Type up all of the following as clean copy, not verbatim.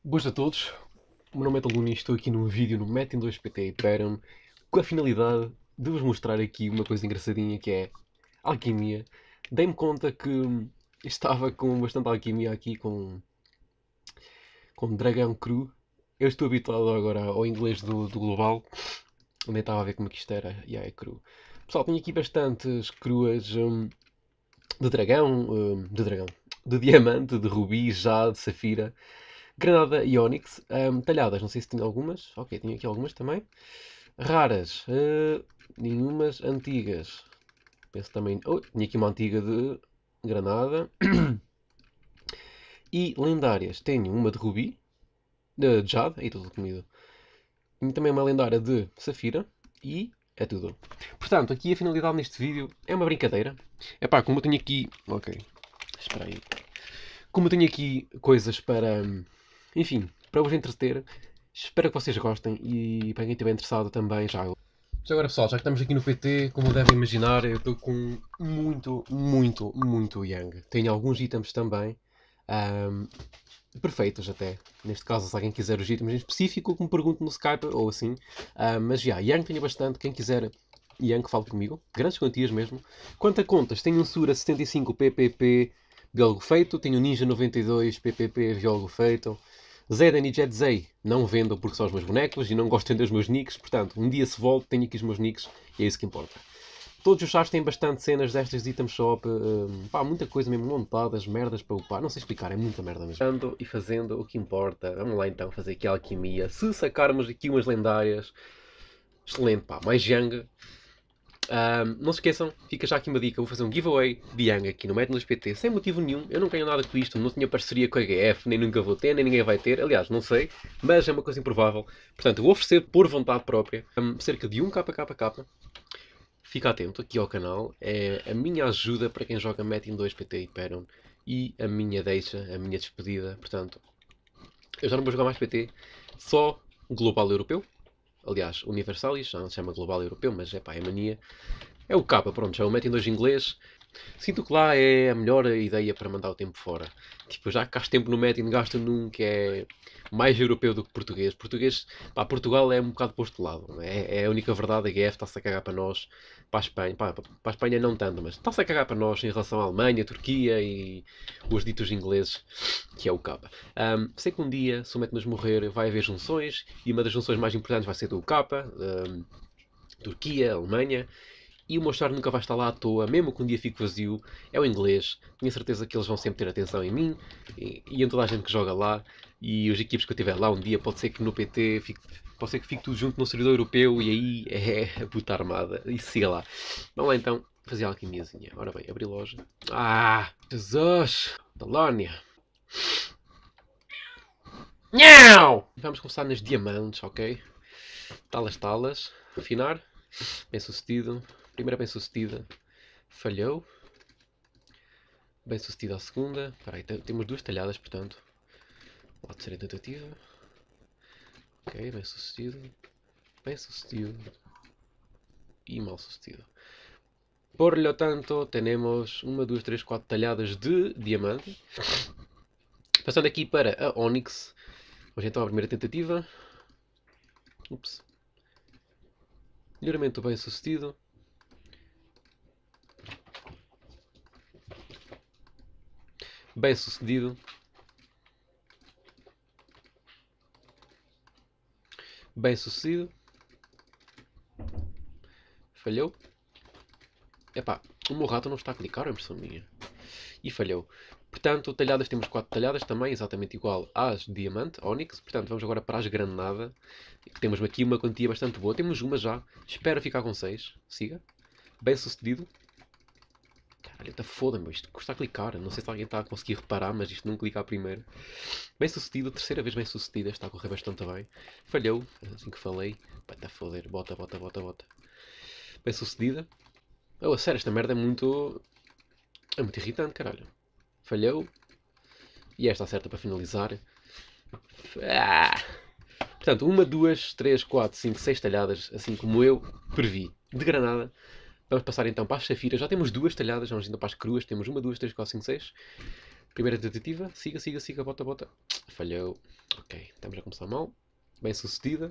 Boas a todos, o meu nome é Taluni e estou aqui num vídeo no Metin 2PT Hyperion com a finalidade de vos mostrar aqui uma coisa engraçadinha que é alquimia. Dei-me conta que estava com bastante alquimia aqui com Dragão Cru. Eu estou habituado agora ao inglês do Global, onde estava a ver como é que isto era, e é cru. Pessoal, tenho aqui bastantes cruas de dragão, de diamante, de rubi, jade, safira. Granada e Onyx, talhadas, não sei se tinha algumas. Ok, tinha aqui algumas também. Raras, nenhumas. Antigas, penso também. Oh, tinha aqui uma antiga de Granada. E lendárias, tenho uma de Rubi, de Jade, aí tudo comido. Tenho também uma lendária de Safira e é tudo. Portanto, aqui a finalidade neste vídeo é uma brincadeira. É pá, como eu tenho aqui. Ok, espera aí. Como eu tenho aqui coisas para. Enfim, para vos entreter, espero que vocês gostem e para quem estiver interessado também já. Mas agora pessoal, já que estamos aqui no PT, como devem imaginar, eu estou com muito Yang. Tenho alguns itens também, ahm, perfeitos até. Neste caso, se alguém quiser os itens em específico, que me pergunte no Skype ou assim. Mas já, Yang tenho bastante, quem quiser Yang fale comigo, grandes quantias mesmo. Quanto a contas, tenho um Sura 75 PPP biólogo feito, tenho um Ninja 92 PPP biólogo feito. Zeden e Jedzei não vendo porque são os meus bonecos e não gosto de vender os meus nicks, portanto, um dia se volto tenho aqui os meus nicks e é isso que importa. Todos os chars têm bastante cenas destas de item shop, pá, muita coisa mesmo montadas, merdas para upar, não sei explicar, é muita merda mesmo. Ando e fazendo o que importa, vamos lá então fazer aqui a alquimia, se sacarmos aqui umas lendárias, excelente pá, mais Yang. Não se esqueçam, fica já aqui uma dica, vou fazer um giveaway de Yang aqui no Metin PT, sem motivo nenhum, eu não ganho nada com isto, não tinha parceria com a HF, nem nunca vou ter, nem ninguém vai ter, aliás, não sei, mas é uma coisa improvável. Portanto, eu vou oferecer por vontade própria cerca de 1 KKK. Fica atento aqui ao canal, é a minha ajuda para quem joga Metin 2 PT Hyperion e a minha deixa, a minha despedida. Portanto, eu já não vou jogar mais PT, só Global Europeu. Aliás, Universalis, já não se chama Global Europeu, mas é pá, é mania. É o capa, pronto, já o metem dois em inglês. Sinto que lá é a melhor ideia para mandar o tempo fora. Tipo, já que gasto tempo no Metin, gasto num que é mais europeu do que português. Português, pá, Portugal é um bocado posto de lado. É a única verdade. A GF está-se a cagar para nós, para a Espanha. Para a Espanha não tanto, mas está-se a cagar para nós em relação à Alemanha, Turquia e os ditos ingleses, que é o capa. Sei que um dia, se o Metin nos morrer, vai haver junções e uma das junções mais importantes vai ser do capa. Turquia, Alemanha. E o meu char nunca vai estar lá à toa, mesmo que um dia fique vazio, é o inglês. Tenho certeza que eles vão sempre ter atenção em mim e em toda a gente que joga lá. E os equipes que eu tiver lá um dia, pode ser que no PT pode ser que fique tudo junto no servidor europeu e aí é a puta armada. E siga lá. Vamos lá então fazer a alquimiazinha. Ora bem, abrir loja. Ah, Jesus! Talónia! Nhau! Vamos começar nas diamantes, ok? Talas. Afinar. Bem sucedido. Primeira bem sucedida. Falhou. Bem sucedida a segunda. Espera aí, temos duas talhadas, portanto. Pode ser a tentativa. Ok, bem sucedido. Bem sucedido. E mal sucedido. Por lo tanto, temos uma, duas, três, quatro talhadas de diamante. Passando aqui para a Onyx. Vamos então à primeira tentativa. Ups. Melhoramento bem sucedido. Bem sucedido. Bem sucedido. Falhou. Epá, o meu rato não está a clicar, é impressão minha. E falhou. Portanto, talhadas, temos 4 talhadas também, exatamente igual às de diamante, Onyx. Portanto, vamos agora para as granada, que temos aqui uma quantia bastante boa. Temos uma já, espero ficar com 6. Siga. Bem sucedido. Caralho, está foda-me, isto custa a clicar. Não sei se alguém está a conseguir reparar, mas isto não clica a primeira. Bem sucedido, terceira vez bem sucedida, está a correr bastante bem. Falhou, assim que falei. Vai está a foder, bota. Bem sucedida. Oh, a sério, esta merda é muito. É muito irritante, caralho. Falhou. E esta acerta para finalizar. Ah! Portanto, uma, duas, três, quatro, cinco, seis talhadas, assim como eu previ. De granada. Vamos passar então para as safiras. Já temos duas talhadas, vamos então para as cruas. Temos uma, duas, três, quatro, cinco, seis. Primeira tentativa. Siga, bota. Falhou. Ok, estamos a começar mal. Bem sucedida.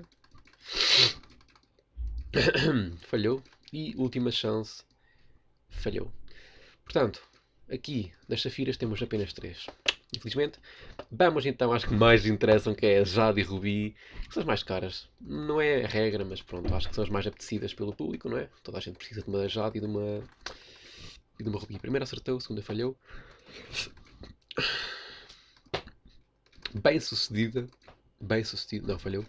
Falhou. E última chance. Falhou. Portanto, aqui das safiras temos apenas 3. Infelizmente. Vamos então às que mais interessam, que é a Jade e Rubi, que são as mais caras. Não é a regra, mas pronto, acho que são as mais apetecidas pelo público, não é? Toda a gente precisa de uma Jade e de uma Rubi. A primeira acertou, a segunda falhou. Bem sucedida. Bem sucedido. Não, falhou.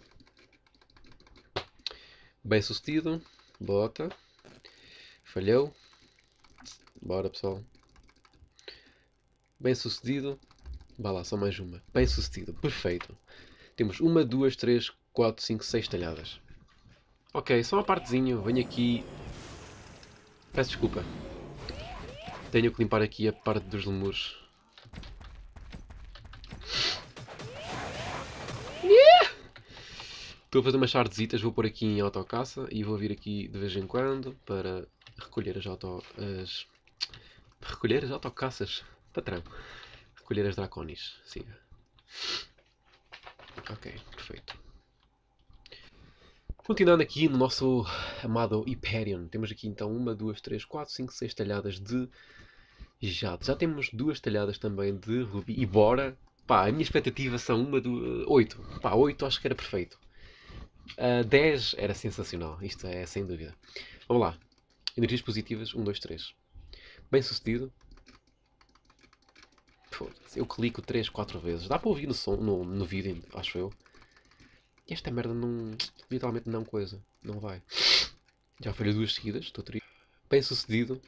Bem sucedido. Bota. Falhou. Bora, pessoal. Bem sucedido. Vá lá, só mais uma. Bem sucedido. Perfeito. Temos 1, 2, 3, 4, 5, 6 talhadas. Ok, só uma partezinha. Venho aqui. Peço desculpa. Tenho que limpar aqui a parte dos lemures. Estou a fazer umas shardesitas, vou pôr aqui em autocaça e vou vir aqui de vez em quando para recolher recolher as autocaças. Patrão. Recolher as draconis. Siga. Ok, perfeito. Continuando aqui no nosso amado Hyperion, temos aqui então 1, 2, 3, 4, 5, 6 talhadas de jade. Já temos 2 talhadas também de rubi. E bora! Pá, a minha expectativa são 8. Pá, 8 acho que era perfeito. 10 era sensacional. Isto é sem dúvida. Vamos lá. Energias positivas, 1, 2, 3. Bem sucedido. Eu clico 3, 4 vezes. Dá para ouvir no, som, no vídeo, acho eu. E esta merda não. Literalmente não coisa. Não vai. Já falhou 2 seguidas. Estou triste. Bem sucedido.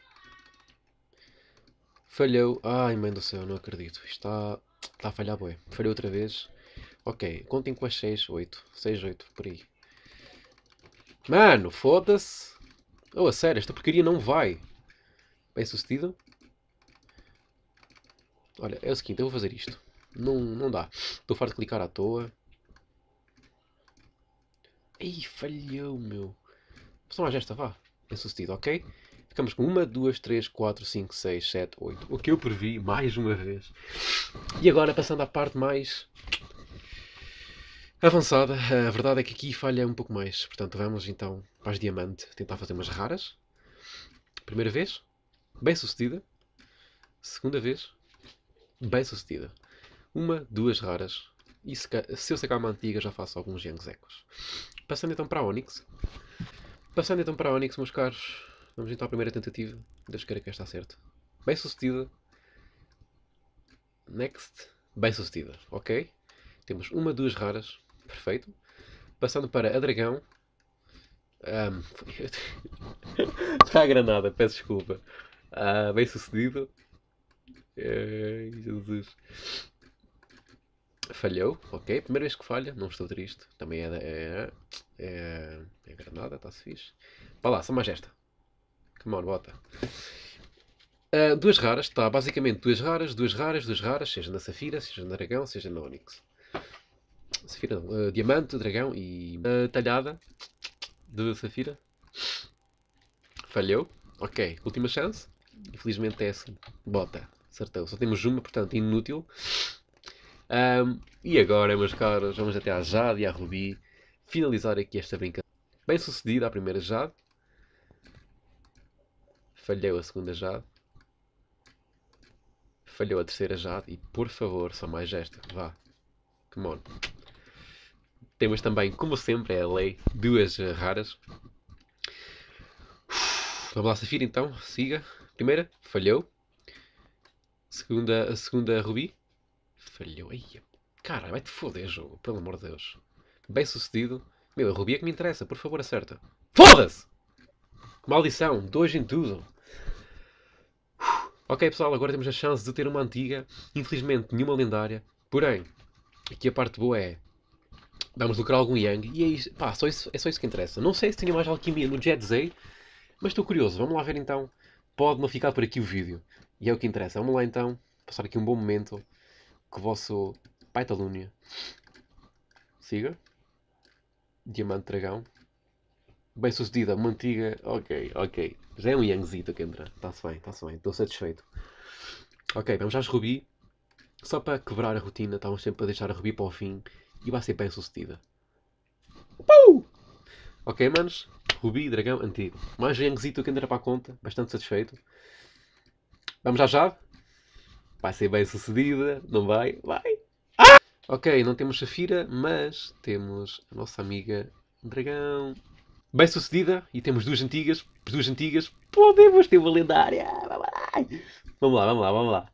Falhou. Ai, mãe do céu, não acredito. Está a falhar, bué. Falhou outra vez. Ok, contem com as 6, 8. 6, 8, por aí. Mano, foda-se. Oh, a sério, esta porcaria não vai. Bem sucedido. Olha, é o seguinte, eu vou fazer isto. Não dá. Estou farto de clicar à toa. Ei, falhou, meu. Só mais esta, vá. Bem sucedido, ok? Ficamos com 1, 2, 3, 4, 5, 6, 7, 8. O que eu previ, mais uma vez. E agora, passando à parte mais avançada, a verdade é que aqui falha um pouco mais. Portanto, vamos então para as diamante tentar fazer umas raras. Primeira vez, bem sucedida. Segunda vez, bem sucedida. 1, 2 raras. E se eu sacar uma antiga, já faço alguns Yangzekos. Passando então para a Onyx. Passando então para a Onyx, meus caros. Vamos então à primeira tentativa. Deus queira que esta acerte. Bem sucedida. Next. Bem sucedida. Ok. Temos 1, 2 raras. Perfeito. Passando para a dragão. Está a granada, peço desculpa. Bem sucedido. Jesus. Falhou, ok. Primeira vez que falha, não estou triste. Também é granada, está-se fixe. Vá lá, só mais esta. Come on, bota. Duas raras, está basicamente duas raras, duas raras, duas raras, seja na Safira, seja na Dragão, seja na Onyx. Safira não, Diamante, Dragão e talhada de Safira. Falhou, ok. Última chance. Infelizmente é assim. Bota, acertou. Só temos uma, portanto, inútil. E agora, meus caros, vamos até à Jade e à Rubi finalizar aqui esta brincadeira. Bem sucedida a primeira Jade. Falhou a segunda Jade. Falhou a terceira Jade. E por favor, só mais esta. Vá. Come on. Temos também, como sempre, é a lei, duas raras. Vamos lá, Safira então. Siga. Primeira, falhou. A segunda Rubi. Falhou. Ai, cara, vai-te foder, jogo. Pelo amor de Deus. Bem sucedido. Meu, a Rubi é que me interessa. Por favor, acerta. Foda-se! Maldição. 2 em tudo. Ok, pessoal. Agora temos a chance de ter uma antiga. Infelizmente, nenhuma lendária. Porém, aqui a parte boa é... Vamos lucrar algum Yang. E é isso. Pá, é só isso que interessa. Não sei se tenho mais alquimia no Jedzay. Mas estou curioso. Vamos lá ver então. Pode não ficar por aqui o vídeo. E é o que interessa. Vamos lá então. Passar aqui um bom momento com o vosso Paitalúnia. Siga. Diamante Dragão. Bem sucedida, uma antiga. Ok, ok. Já é um Yangzito que entra. Está-se bem, está-se bem. Estou satisfeito. Ok, vamos às Rubi. Só para quebrar a rotina, estávamos sempre a deixar a Rubi para o fim. e vai ser bem sucedida. Uh! Ok, manos? Rubi, dragão, antigo. Mais Yangzito que entra para a conta. Bastante satisfeito. Vamos à chave? Vai ser bem sucedida. Não vai? Vai. Ok, não temos Safira, mas temos a nossa amiga Dragão. Bem sucedida. E temos duas antigas. Duas antigas. Podemos ter uma lendária. Vamos lá, vamos lá, vamos lá.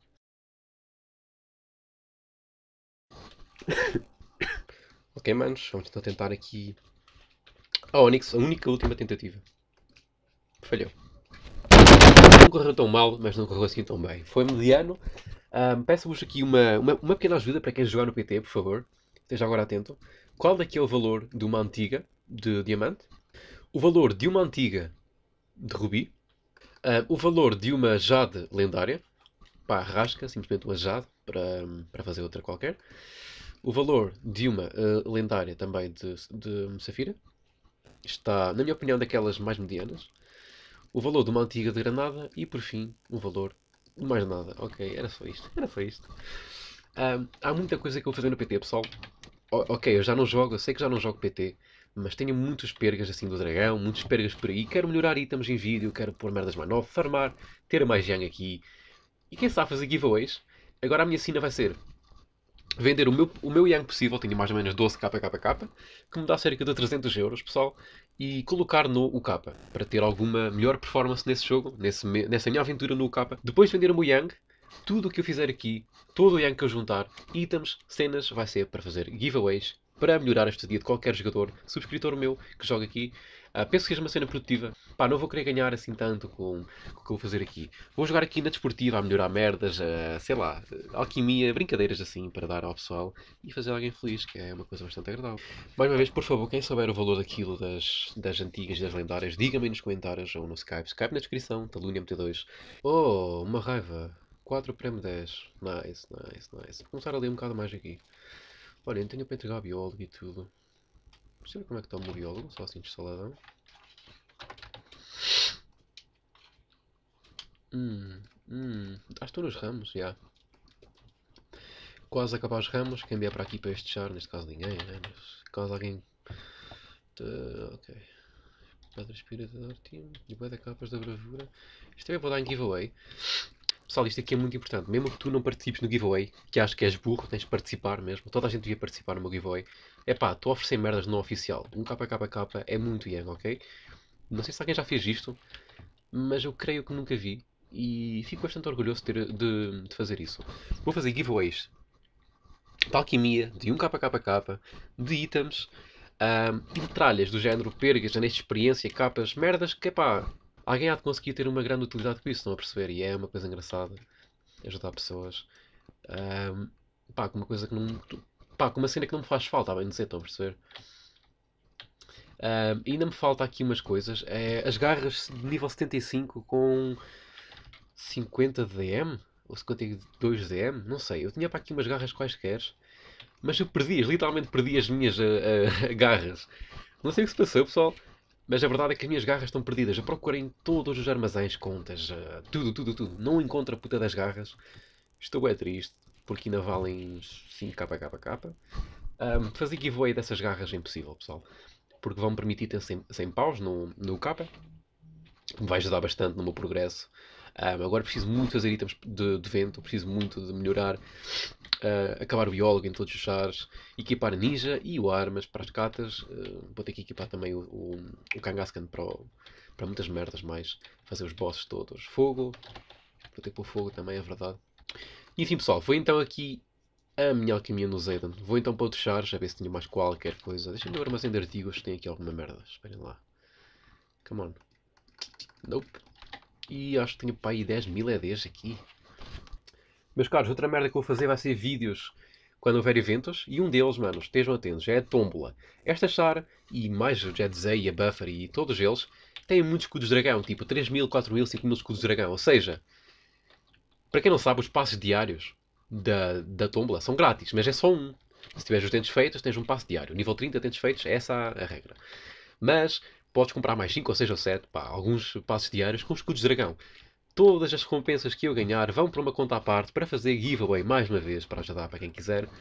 Ok, manos. Vamos então tentar aqui a Onyx. A única última tentativa. Falhou. Não correu tão mal, mas não correu assim tão bem. Foi mediano. Peço-vos aqui uma pequena ajuda para quem jogar no PT, por favor. Esteja agora atento. Qual daqui é o valor de uma antiga de diamante? O valor de uma antiga de rubi? O valor de uma jade lendária? Pá, rasca, simplesmente uma jade para fazer outra qualquer. O valor de uma lendária também de safira? Está, na minha opinião, daquelas mais medianas. O valor de uma antiga de granada e, por fim, o valor de mais nada. Ok, era só isto. Era só isto. Há muita coisa que eu vou fazer no PT, pessoal. Ok, eu já não jogo, eu sei que já não jogo PT, mas tenho muitos pergas assim do dragão, muitos pergas por aí. Quero melhorar itens em vídeo, quero pôr merdas mais novas, farmar, ter mais yang aqui. E quem sabe fazer giveaways. Agora a minha cena vai ser vender o meu yang possível, tenho mais ou menos 12 kkkk, que me dá cerca de 300 euros, pessoal, e colocar no UK, para ter alguma melhor performance nesse jogo, nessa minha aventura no UK. Depois de vender o meu yang, tudo o que eu fizer aqui, todo o yang que eu juntar, itens, cenas, vai ser para fazer giveaways, para melhorar a estadia de qualquer jogador, subscritor meu, que joga aqui. Penso que seja uma cena produtiva. Pá, não vou querer ganhar assim tanto com o que eu vou fazer aqui. Vou jogar aqui na desportiva a melhorar merdas, sei lá, alquimia, brincadeiras assim, para dar ao pessoal e fazer alguém feliz, que é uma coisa bastante agradável. Mais uma vez, por favor, quem souber o valor daquilo das antigas e das lendárias, diga-me nos comentários ou no Skype. Skype na descrição, Talunia MT2. Oh, uma raiva. 4 prémio 10. Nice, nice, nice. Vou começar a ler um bocado mais aqui. Olha, eu tenho para entregar biólogo e tudo. Deixa eu ver como é que está o meu biólogo, só assim de saladão. Acho que estou nos ramos, já. Yeah. Quase acabar os ramos, quem vier para aqui para este char, neste caso ninguém, né? Mas caso alguém... Ok. Pedra espírita da Artimo, e bué de capas da bravura. Isto também vou dar em giveaway. Pessoal, isto aqui é muito importante. Mesmo que tu não participes no giveaway, que acho que és burro, tens de participar mesmo. Toda a gente devia participar no meu giveaway. É pá, estou a oferecer merdas não oficial. Um kkkk é muito yang, ok? Não sei se alguém já fez isto, mas eu creio que nunca vi. E fico bastante orgulhoso de fazer isso. Vou fazer giveaways de alquimia, de 1kkkk, de itens e de tralhas do género pergas, anéis de experiência, capas, merdas que, pá, alguém há de conseguir ter uma grande utilidade com isso, estão a perceber? E é uma coisa engraçada ajudar pessoas. Pá, com uma coisa que não. Pá, com uma cena que não me faz falta, bem dizer, estão a perceber? Ainda me falta aqui umas coisas. É as garras de nível 75 com 50 DM? Ou 52 DM? Não sei. Eu tinha para aqui umas garras quaisquer. Mas eu perdi, literalmente perdi as minhas garras. Não sei o que se passou, pessoal. Mas a verdade é que as minhas garras estão perdidas. Eu procurei em todos os armazéns, contas, tudo, tudo, tudo. Não encontro a puta das garras. Estou bem triste, porque ainda valem 5kkkk. Fazer giveaway dessas garras é impossível, pessoal. Porque vão permitir ter 100 paus no capa. Me vai ajudar bastante no meu progresso. Agora preciso muito fazer itens de vento, preciso muito de melhorar, acabar o biólogo em todos os chares, equipar a ninja e o armas para as catas. Vou ter que equipar também o Kangaskhan para muitas merdas mais. Fazer os bosses todos. Fogo. Vou ter que pôr fogo também, é verdade. E enfim, pessoal, foi então aqui a minha alquimia no Zayden. Vou então para outros chares, a ver se tinha mais qualquer coisa. Deixa-me ver o armazém de artigos se tem aqui alguma merda. Esperem lá. Come on. Nope. E acho que tenho para aí 10.000 EDs aqui. Meus caros, outra merda que eu vou fazer vai ser vídeos quando houver eventos. E um deles, manos, estejam atentos, é a Tómbola. Esta char, e mais o Jedzei e a Buffer e todos eles, têm muitos escudos de dragão. Tipo 3.000, 4.000, 5.000 escudos de dragão. Ou seja, para quem não sabe, os passos diários da Tómbola são grátis. Mas é só um. Se tiveres os dentes feitos, tens um passo diário. Nível 30, dentes feitos, é essa a regra. Mas podes comprar mais 5 ou 6 ou 7, pá, alguns passos diários com escudos de dragão. Todas as recompensas que eu ganhar vão para uma conta à parte para fazer giveaway mais uma vez, para ajudar para quem quiser.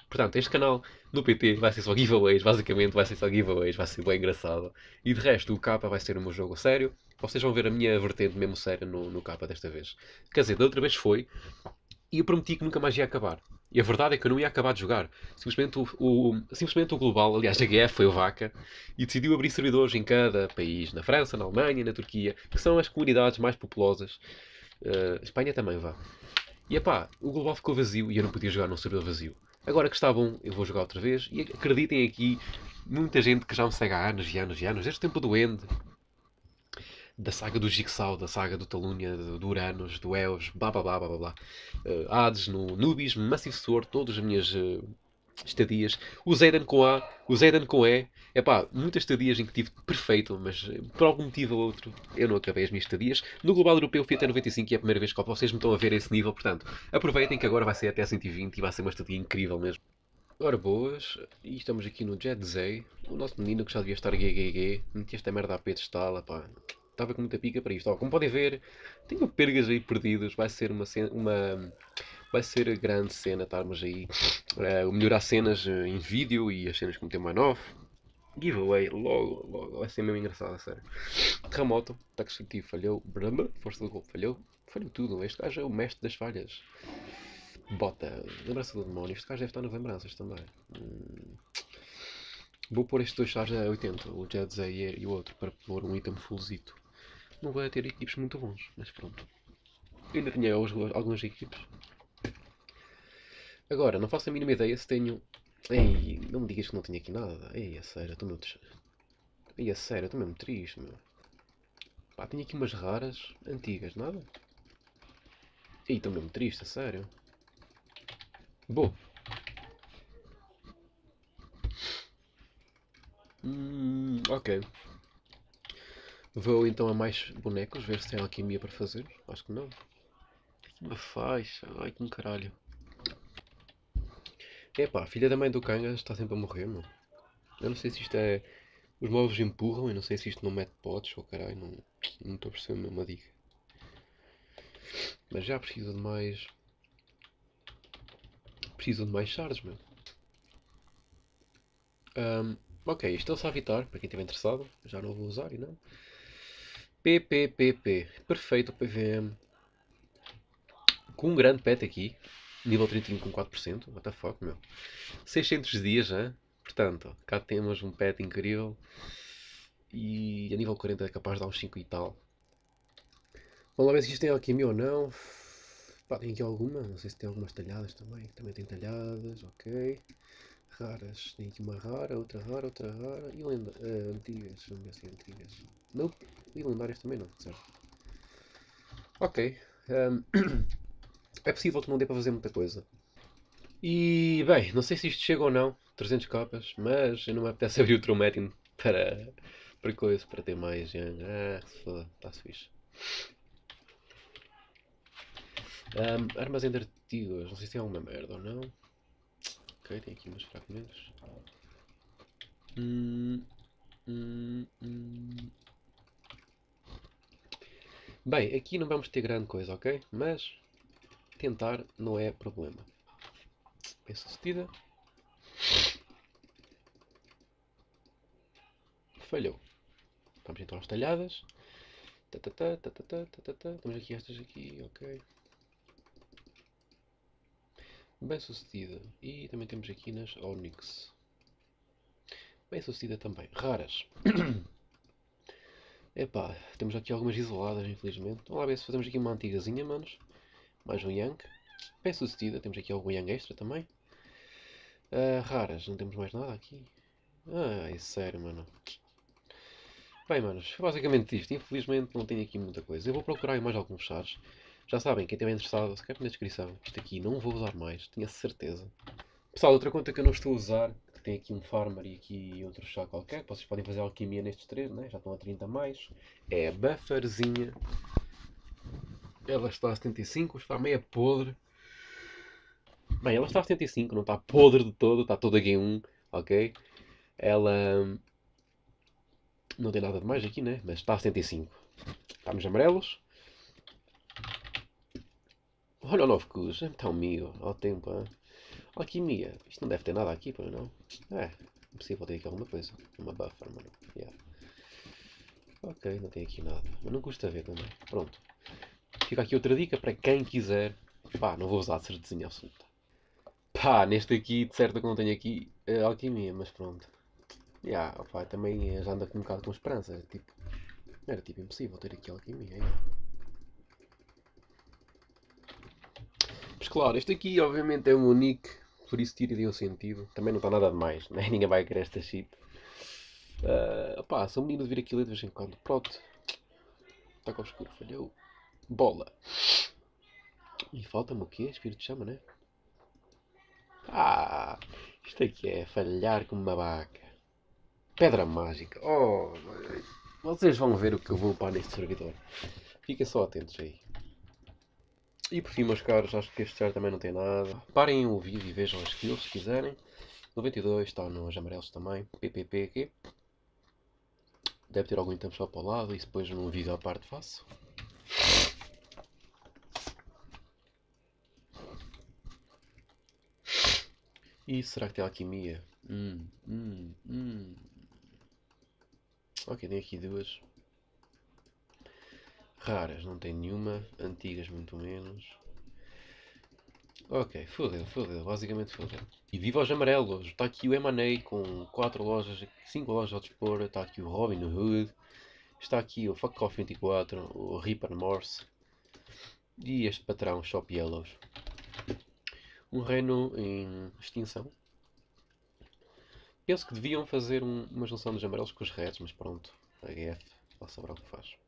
Portanto, este canal no PT vai ser só giveaways, basicamente vai ser só giveaways, vai ser bem engraçado. E de resto, o capa vai ser o meu jogo a sério. Vocês vão ver a minha vertente mesmo séria no capa desta vez. Quer dizer, da outra vez foi, e eu prometi que nunca mais ia acabar. E a verdade é que eu não ia acabar de jogar. Simplesmente o Global, aliás, a GF foi o Vaca, e decidiu abrir servidores em cada país, na França, na Alemanha, na Turquia, que são as comunidades mais populosas. Espanha também vá. E epá, o Global ficou vazio e eu não podia jogar num servidor vazio. Agora que está bom, eu vou jogar outra vez. E acreditem aqui, muita gente que já me segue há anos e anos e anos, desde o tempo do End, da saga do Jigsaw, da saga do Talúnia, do Uranus, do Eos, blá blá blá blá blá. Hades, no Nubis, Massive Sword, todas as minhas estadias. O Zayden com A, o Zayden com E. Epá, muitas estadias em que tive perfeito, mas por algum motivo ou outro eu não acabei as minhas estadias. No Global Europeu fui até 95 e é a primeira vez que vocês me estão a ver a esse nível, portanto, aproveitem que agora vai ser até 120 e vai ser uma estadia incrível mesmo. Ora boas, e estamos aqui no Jet Zay, o nosso menino que já devia estar GGG, meti esta merda a pedestal, pá, estava com muita pica para isto. Ó, como podem ver, tenho pergas aí perdidas, vai ser vai ser a grande cena estarmos aí a melhorar cenas em vídeo e as cenas com o mais novo. Giveaway, logo, vai ser mesmo engraçado, a sério. Terremoto, ataque destrutivo falhou, Brahma, força do golpe falhou, falhou tudo, este gajo é o mestre das falhas. Bota, lembrança do demónio, este gajo deve estar nas lembranças também. Vou pôr estes dois chars a 80, o Jedzay e o outro, para pôr um item fullzito. Não vai ter equipes muito bons, mas pronto. Eu ainda tinha algumas equipes. Agora, não faço a mínima ideia se tenho. Ei, não me digas que não tenho aqui nada. Ei, a sério, estou mesmo. Ei, a sério, estou mesmo triste, meu. Pá, tenho aqui umas raras, antigas, nada? Ei, estou mesmo triste, a sério. Boa. Ok. Vou então a mais bonecos, ver se tem alquimia para fazer. Acho que não. Uma faixa, ai que caralho. Epá, filha da mãe do Kanga está sempre a morrer, meu. Eu não sei se isto é. Os móveis empurram, eu não sei se isto não mete potes ou caralho, não estou a perceber mesmo a dica. Mas já preciso de mais. Preciso de mais shards, meu. Ok, isto é o Savitar, para quem estiver interessado. Já não vou usar e não. PPPP. Perfeito PVM. Com um grande pet aqui. Nível 31 com 4%. What the fuck, meu. 600 dias já. Portanto, cá temos um pet incrível. E a nível 40 é capaz de dar uns 5 e tal. Vamos lá ver se isto tem alquimia ou não. Pá, tem aqui alguma. Não sei se tem algumas talhadas também. Também tem talhadas, ok. Raras. Tem aqui uma rara, outra rara, outra rara. E antigas. Vamos ver se é antigas. Nope. E lendárias também não, certo? Ok. É possível que não dê para fazer muita coisa. E bem, não sei se isto chega ou não, 300 capas, mas eu não me apetece abrir o Traumatin para coisa, para ter mais. Se foda, está-se fixe. Armazém de artigos, não sei se tem alguma merda ou não. Ok, tem aqui umas fragmentos. Bem, aqui não vamos ter grande coisa, ok? Mas tentar não é problema. Bem sucedida. Falhou. Vamos então às talhadas. Temos aqui estas aqui, ok. Bem sucedida. E também temos aqui nas Onyx. Bem sucedida também. Raras. Epá, temos aqui algumas isoladas, infelizmente. Vamos lá ver se fazemos aqui uma antigazinha, manos. Mais um Yang. Bem sucedida. Temos aqui algum Yang extra também. Raras, não temos mais nada aqui. É sério, mano. Bem, manos, basicamente isto. Infelizmente não tenho aqui muita coisa. Eu vou procurar mais alguns chars. Já sabem, quem estiver interessado, se quer na descrição. Isto aqui não vou usar mais, tinha certeza. Pessoal, outra conta que eu não estou a usar, que tem aqui um farmer e aqui outro chá qualquer, vocês podem fazer alquimia nestes três, né? Já estão a 30 mais. É a bufferzinha. Ela está a 75, está meio podre. Bem, ela está a 75, não está podre de todo, está toda G1, ok? Ela não tem nada de mais aqui, né? Mas está a 75. Estamos amarelos. Olha o novo Cus, está amigo, ao tempo, hein? Alquimia. Isto não deve ter nada aqui, pois não? É, impossível ter aqui alguma coisa. Uma buffer, mano. Yeah. Ok, não tem aqui nada. Mas não custa ver também. Pronto. Fica aqui outra dica para quem quiser. Pá, não vou usar de certezinha absoluta. Pá, neste aqui, de certo que não tenho aqui alquimia, mas pronto. Yeah, opá, também já anda com um bocado com esperança. Era tipo impossível ter aqui alquimia. Yeah. Mas claro, este aqui obviamente é um unique, por isso tira-lhe o sentido. Também não está nada de mais, né? Ninguém vai querer esta shit. Opá, sou menino de vir aquilo de vez em quando. Pronto, está com o escuro, falhou. Bola. E falta-me o quê? Espírito de chama, né? Ah, isto aqui é falhar como uma vaca. Pedra mágica. Oh, vocês vão ver o que eu vou upar neste servidor. Fiquem só atentos aí. E por fim, meus caros, acho que este char também não tem nada. Parem o vídeo e vejam as kills se quiserem. 92 está nos amarelos também. PPP aqui. Deve ter algum item só para o lado e depois num vídeo à parte faço. E será que tem alquimia? Ok, tem aqui duas. Raras, não tem nenhuma. Antigas, muito menos. Ok, fodeu, basicamente fodeu. E viva os amarelos! Está aqui o Emanei com 4 lojas, 5 lojas ao dispor. Está aqui o Robin Hood. Está aqui o Fuck Off 24, o Reaper Morse. E este patrão Shop Yellows. Um reino em extinção. Penso que deviam fazer uma junção dos amarelos com os reds, mas pronto. A GF, lá saberá o que faz.